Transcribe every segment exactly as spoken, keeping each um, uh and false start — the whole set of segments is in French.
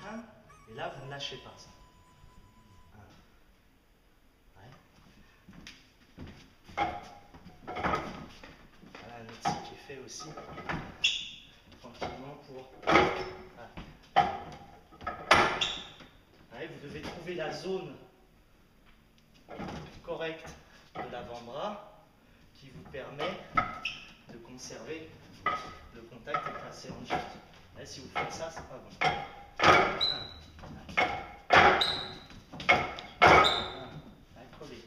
un, et là vous ne lâchez pas ça. un. Ouais. Voilà un outil qui est fait aussi tranquillement pour. Ouais, vous devez trouver la zone correcte de l'avant-bras qui vous permet de conserver le contact et de passer en shift. Là, si vous faites ça, c'est pas bon. Coller.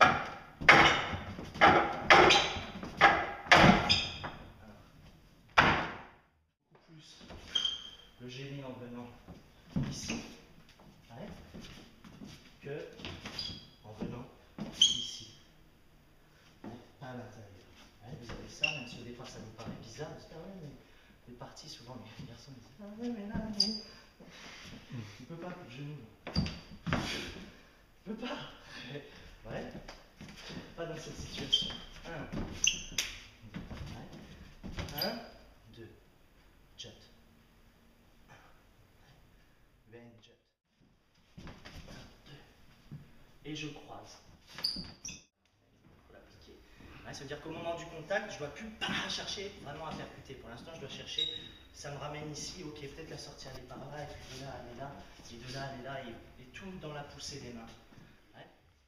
Beaucoup plus le gêner en venant ici, ouais, que en venant ici, ouais, à l'intérieur. Ouais, vous avez ça, même si au départ ça vous paraît bizarre, vous dites, ah ouais, mais les parties, souvent les garçons disent, ah ouais, mais là, non. Tu peux pas, le genou. Tu peux pas. Ouais, pas dans cette situation. Un, ouais. Un, deux, jut. Bend, jut. Un, deux. Et je croise. Il faut l'appliquer. Ouais, ça veut dire qu'au moment du contact, je ne dois plus bah, chercher vraiment à percuter. Pour l'instant, je dois chercher, ça me ramène ici, ok, peut-être la sortie elle est par là, et puis de là, elle est là, et de là, elle est là, et, et tout dans la poussée des mains. Ouais.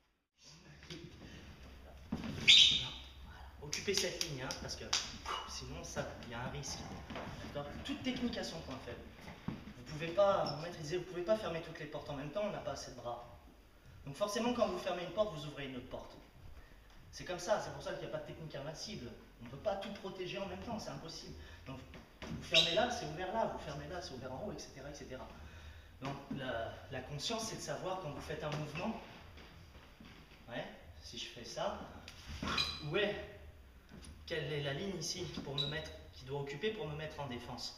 Voilà. Occupez cette ligne, hein, parce que sinon, ça, il y a un risque. Toute technique a son point faible. Vous pouvez pas, mon maître disait, vous pouvez pas fermer toutes les portes en même temps, on n'a pas assez de bras. Donc forcément, quand vous fermez une porte, vous ouvrez une autre porte. C'est comme ça, c'est pour ça qu'il n'y a pas de technique invincible. On ne peut pas tout protéger en même temps, c'est impossible. Donc vous fermez là, c'est ouvert là, vous fermez là, c'est ouvert en haut, et cetera et cetera. Donc la, la conscience, c'est de savoir quand vous faites un mouvement, ouais, si je fais ça, où est, quelle est la ligne ici pour me mettre, qui doit occuper pour me mettre en défense.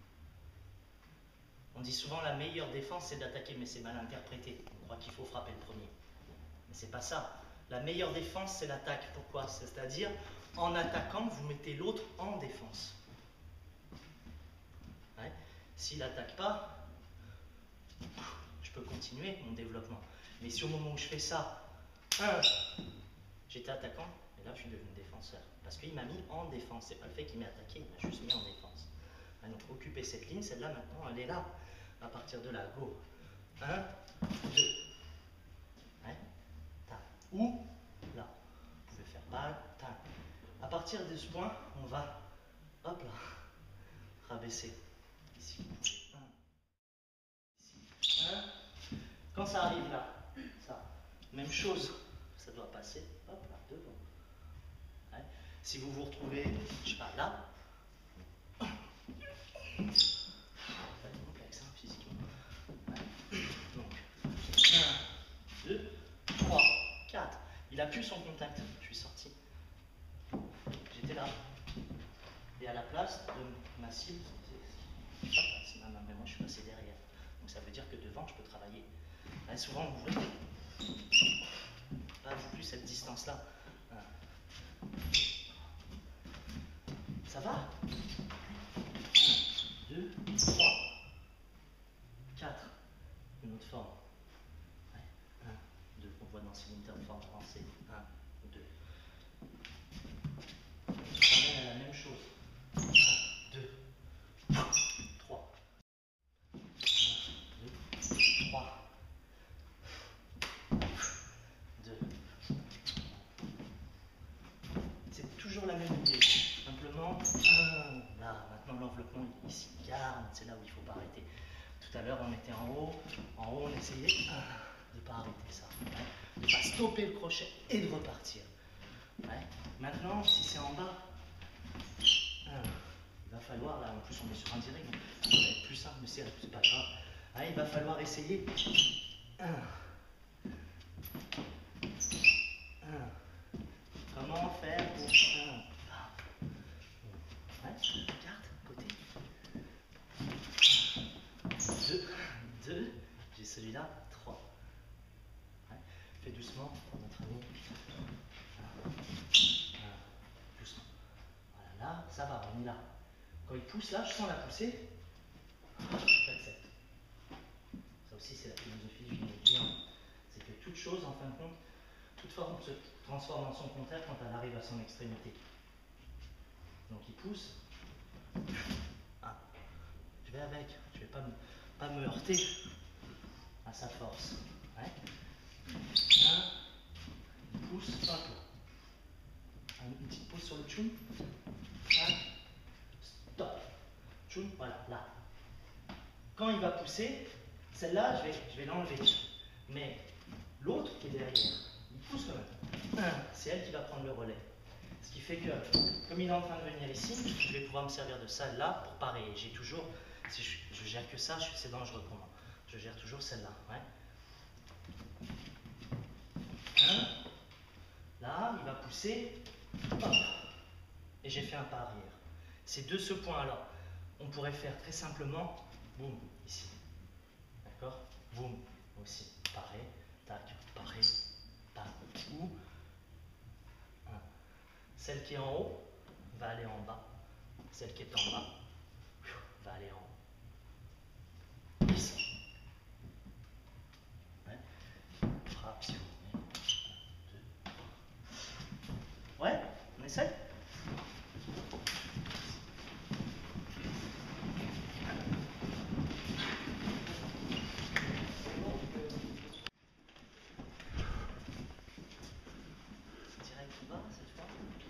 On dit souvent la meilleure défense c'est d'attaquer, mais c'est mal interprété. On croit qu'il faut frapper le premier. Mais c'est pas ça. La meilleure défense c'est l'attaque. Pourquoi? C'est-à-dire en attaquant, vous mettez l'autre en défense. Ouais. S'il n'attaque pas, je peux continuer mon développement. Mais si au moment où je fais ça, un, j'étais attaquant, et là je suis devenu défenseur. Parce qu'il m'a mis en défense. C'est pas le fait qu'il m'ait attaqué, il m'a juste mis en défense. Ouais, donc occupez cette ligne, celle-là maintenant, elle est là. À partir de là, go. un, deux. Ouais. Ou là. Vous pouvez faire balle, tac. À partir de ce point, on va, hop là, rabaisser. Ici, vous pouvez. un. Ici. un. Quand ça arrive là, ça, même chose, ça doit passer, hop là, devant. Ouais. Si vous vous retrouvez, je sais pas, là, deux, trois, quatre. Il a plus son contact. Je suis sorti. J'étais là. Et à la place de ma cible, c'est ma main, mais moi je suis passé derrière. Donc ça veut dire que devant, je peux travailler. Là, souvent, vous voyez, pas plus cette distance-là. Ça va? un, deux, trois, quatre. Une autre forme. un, deux. On voit dans Splinter de forme avancée. un, deux. Je ramène à la même chose. un, deux, trois. un, deux, trois. deux. C'est toujours la même idée. Simplement, un, là, maintenant l'enveloppement ici, garde, c'est là où il ne faut pas arrêter. Tout à l'heure, on était en haut. En haut, on essayait de ne pas arrêter ça. Ouais. De ne pas stopper le crochet et de repartir. Ouais. Maintenant, si c'est en bas, un, il va falloir, là en plus on est sur un direct, donc ça va être plus simple, mais c'est pas grave. Ouais, il va falloir essayer. un, un. Comment faire pour un? Ouais, regarde, côté. deux, deux, j'ai celui-là, trois. Ouais. Fais doucement pour notre ami. un, un, doucement. Voilà, là, ça va, on est là. Quand il pousse là, je sens la poussée. J'accepte. Ça forme se transforme en son contraire quand elle arrive à son extrémité. Donc il pousse. Ah. Je vais avec, je ne vais pas me, pas me heurter à sa force. Ouais. Un, il pousse, hop. Une petite pause sur le tchoum. Un, stop. Tchoum, voilà, là. Quand il va pousser, celle-là, je vais, je vais l'enlever. Mais l'autre qui est derrière, il pousse quand même. Un, c'est elle qui va prendre le relais. Ce qui fait que, comme il est en train de venir ici, je vais pouvoir me servir de ça là pour parer. J'ai toujours, si je, je gère que ça, c'est dangereux pour moi. Je gère toujours celle-là. Ouais. Un, là, il va pousser, hop, et j'ai fait un pas arrière. C'est de ce point-là. On pourrait faire très simplement, boum, ici. D'accord? Boum, aussi. Pareil, tac, pareil, tac, ou un. Celle qui est en haut va aller en bas. Celle qui est en bas va aller en haut. Descend. Ouais. Frappe si vous voulez. Un, deux. Ouais, on essaie? Direct tout bas cette fois.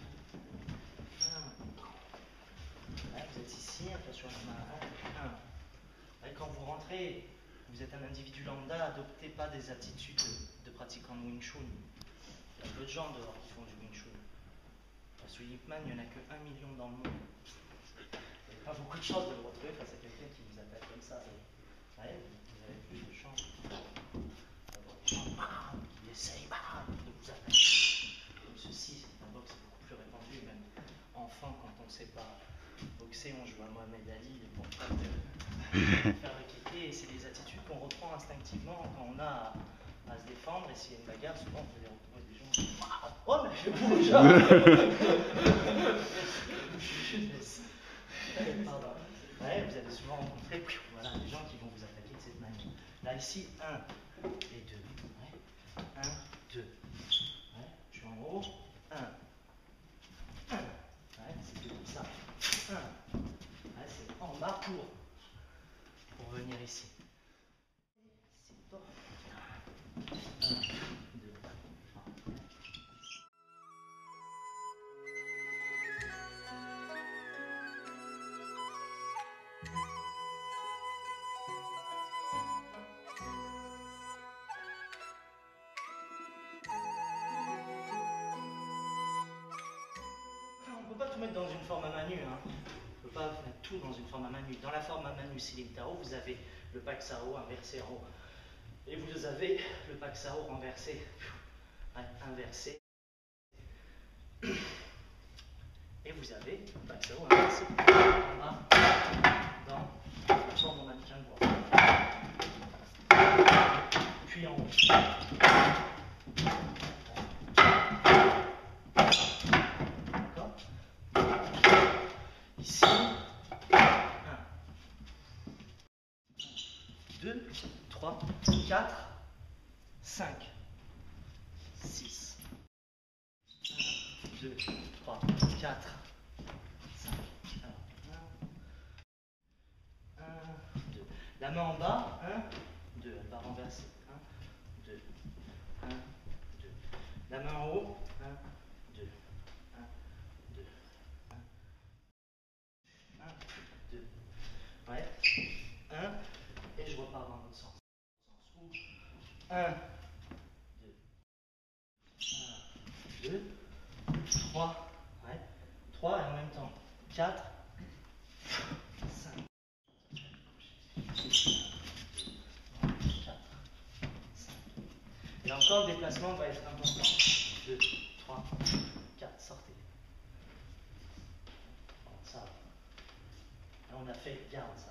Un. Là, vous êtes ici, attention à la main. Un. Quand vous rentrez, vous êtes un individu lambda, adoptez pas des attitudes de pratiquant de Wing Chun. Il y a peu de gens dehors qui font du Wing Chun. Parce que Ip Man, il n'y en a que un million dans le monde. Vous n'avez pas beaucoup de chance de vous retrouver face à quelqu'un qui vous attaque comme ça. Ouais, vous avez plus de chance d'avoir des gens qui essayent de vous attaquer. Comme ceci, la boxe est beaucoup plus répandue, même enfant, quand on ne sait pas boxer, on joue à Mohamed Ali pour pas faire requêter. Et c'est des attitudes qu'on reprend instinctivement quand on a à, à se défendre. Et s'il y a une bagarre, souvent vous allez retrouver des gens qui oh, mais je bouge. Pardon. Ouais, vous allez souvent rencontrer voilà, des gens qui vont vous attaquer de cette manière. Là, ici, un et deux. Ouais. Un, deux. Ouais. Je suis en haut. Un. Un. Ouais, c'est tout comme ça. Un. Ouais, c'est en bas pour, pour venir ici. C'est pas. Un, deux. On ne peut pas tout mettre dans une forme à main nue. Hein. On ne peut pas mettre tout dans une forme à main nue. Dans la forme à main nue Silim Tao, vous avez le Pak Sao inversé en haut. Et vous avez le Pak Sao renversé, ouais, inversé. Et vous avez le Pak Sao inversé en bas dans la forme en mannequin de bois. Puis en haut. Ici, un, deux, trois, quatre, cinq, six, un, deux, trois, quatre, cinq, un, deux. La main en bas, un, deux, elle va renverser, un, deux, un, deux. La main en haut, un, deux, un, deux, un, un, deux. Ouais, un, et je repars dans l'autre sens. un, deux, un, deux, trois, ouais, trois et en même temps, quatre, cinq, six, quatre, cinq. Et encore, le déplacement va être important. deux, trois, quatre, sortez. Bon, ça. Là, on a fait, garde ça.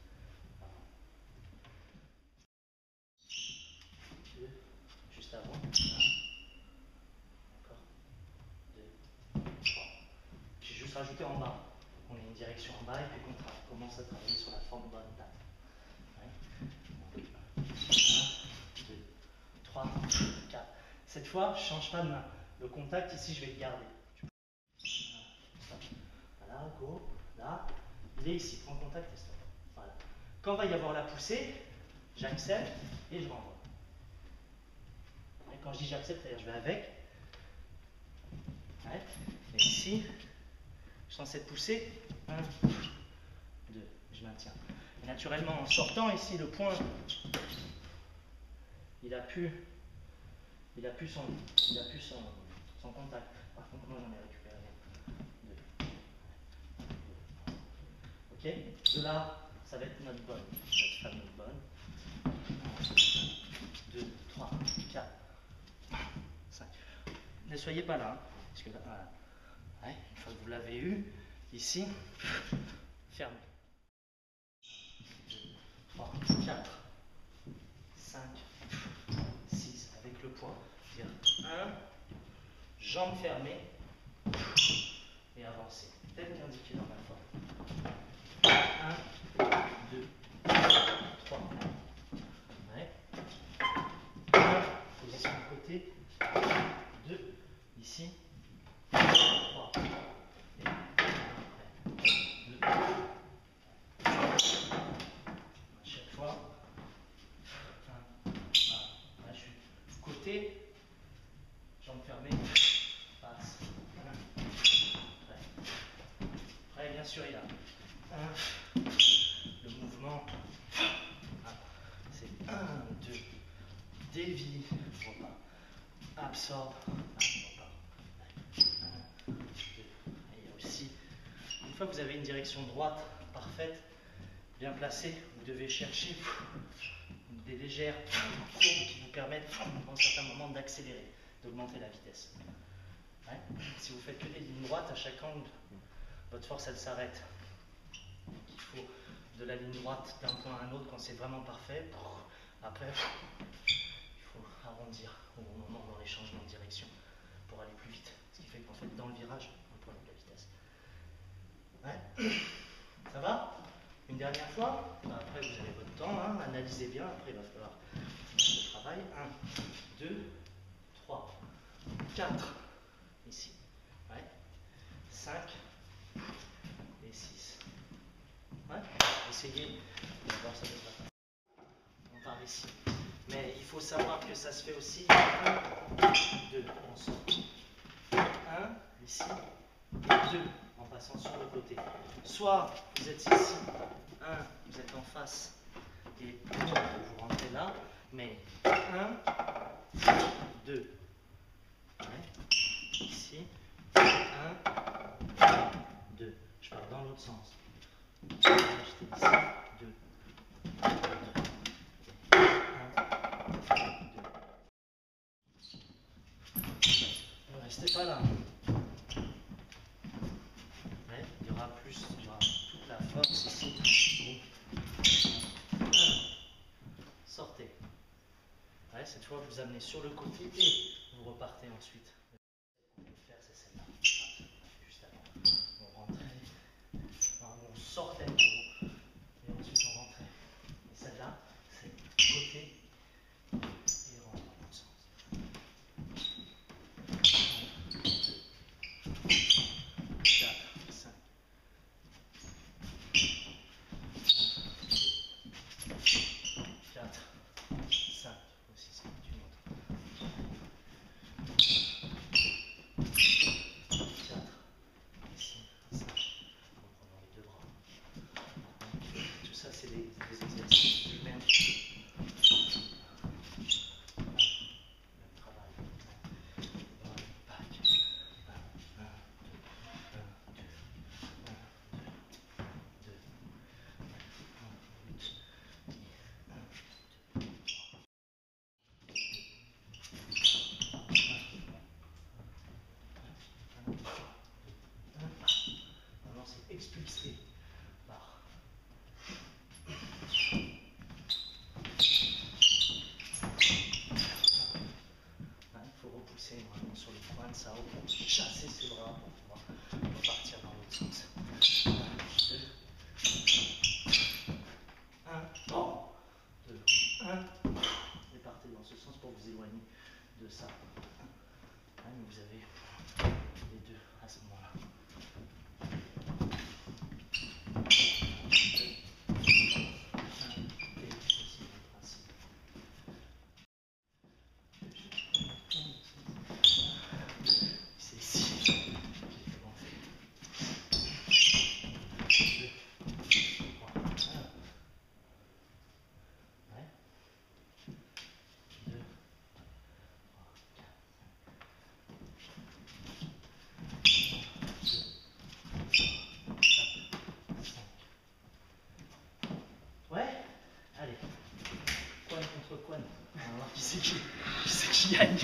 deux, juste avant. Encore. deux, trois. J'ai juste rajouté en bas. On a une direction en bas et puis qu'on commence à travailler sur la forme bonne date. Ouais. un, deux, trois, quatre, Cette fois, je ne change pas de main. Le contact, ici, je vais le garder. Voilà, go. Là, il est ici. Prends contact et stop. Voilà. Quand va y avoir la poussée, j'accepte et je renvoie. Et quand je dis j'accepte, c'est-à-dire je vais avec. Ouais. Et ici, je sens cette poussée. un, deux, je maintiens. Et naturellement, en sortant ici, le point, il a pu, il a pu son, il a pu son, son contact. Par contre, moi, j'en ai récupéré un. Deux. Ok. De là, ça va être notre bonne, notre fameuse bonne. deux, trois, quatre, cinq. Ne soyez pas là, hein, parce que là, voilà. Ouais, une fois que vous l'avez eu, ici, fermez. deux, trois, quatre, cinq, six, avec le poids. un, jambes fermées, et avancez, tel qu'indiqué dans la forme. un, deux, trois. Ouais. un, position de côté. deux, ici. trois. Et un, après. deux. À chaque fois. un. Voilà. Là, je suis côté. Jambes fermées. Passe. un. Prêt. Prêt, bien sûr, il y a un. Le mouvement. C'est un, deux. Dévie. Repart. Absorbe. Repart. un, deux. Et il y a aussi, une fois que vous avez une direction droite parfaite, bien placée, vous devez chercher des légères courbes qui vous permettent, dans certains moments, d'accélérer, d'augmenter la vitesse. Ouais. Si vous faites que des lignes droites, à chaque angle, votre force, elle s'arrête. Il faut de la ligne droite d'un point à un autre quand c'est vraiment parfait. Après, il faut arrondir au bon moment dans les changements de direction pour aller plus vite. Ce qui fait qu'en fait, dans le virage, on prend de la vitesse. Ouais. Ça va? Une dernière fois? Après, vous avez votre temps, hein. Analysez bien. Après, il va falloir faire le travail. un, deux, trois, quatre. Ici. Ouais. cinq et six. Ouais. Essayez. On va voir ça devrait pas. On part ici. Mais il faut savoir que ça se fait aussi. un, deux, on sort. un, ici. Et deux, en passant sur le côté. Soit vous êtes ici. un, vous êtes en face. Et vous rentrez là. Mais un, deux. Ouais. Ici. un, deux. Je pars dans l'autre sens. J'étais ici. deux. un, deux. Ne restez pas là. Ouais, il y aura plus, il y aura toute la force ici. Bon. Sortez. Ouais, cette fois, vous amenez sur le côté et vous repartez ensuite. On peut faire, c'est celle-là. Juste avant. On rentrait. On sortait. Et ensuite, on rentrait. Et celle-là, c'est côté et rentre dans l'autre sens. Expulsé par il faut repousser vraiment sur le coin de sa haut pour chasser ses bras pour pouvoir repartir dans l'autre sens. un, deux, un, deux, un, et partez dans ce sens pour vous éloigner de ça. Ouais, mais vous avez les deux à ce moment-là. C'est ici. Ouais, allez. Quan contre Quan. On va voir qui c'est qui, qui, c'est qui gagne.